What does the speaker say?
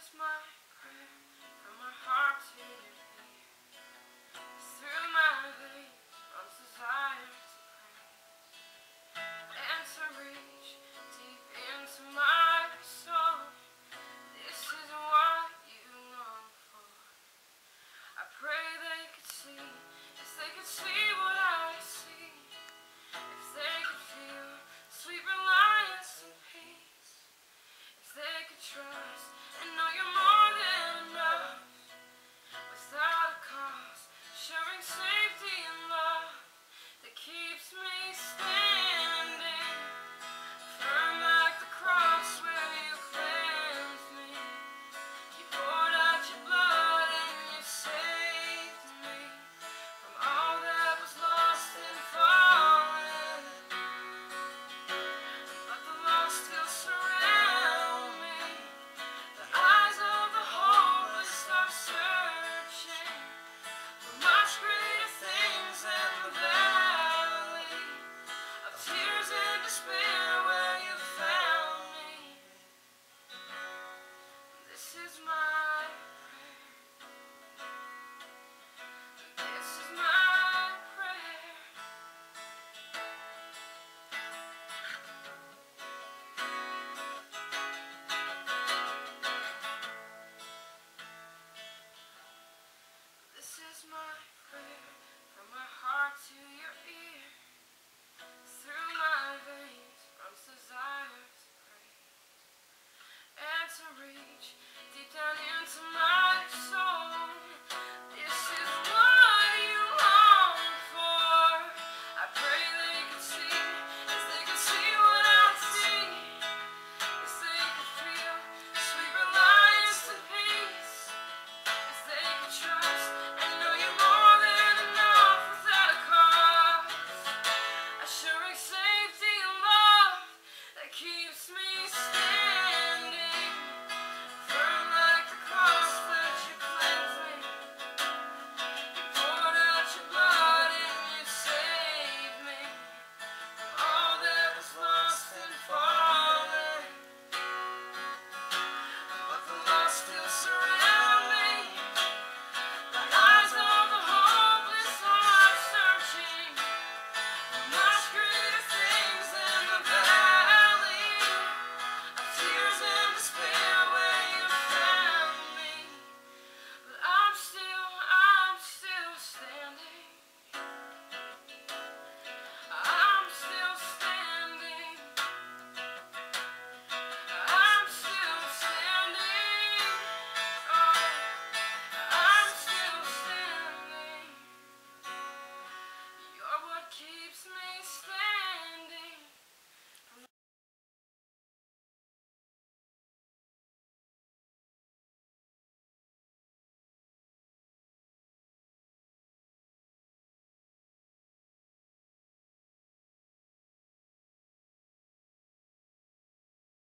is my prayer from my heart to your ear. Through my veins runs desire to pray and to reach deep into my soul. This is what you long for. I pray they could see, if they could see what I see, if they could feel sweet reliance and peace, if they could trust and know you're more than enough, without a cause, sharing safety and love that keeps me standing firm like the cross where you cleansed me. You poured out your blood and you saved me from all that was lost and fallen. But the lost still surround me. The eyes of the hopeless are searching for much greater things than the valley of tears and despair where you found me. This is my prayer. This is my prayer. This is my prayer from my heart to your ear. Through my veins runs desire to pray and to reach deep down into my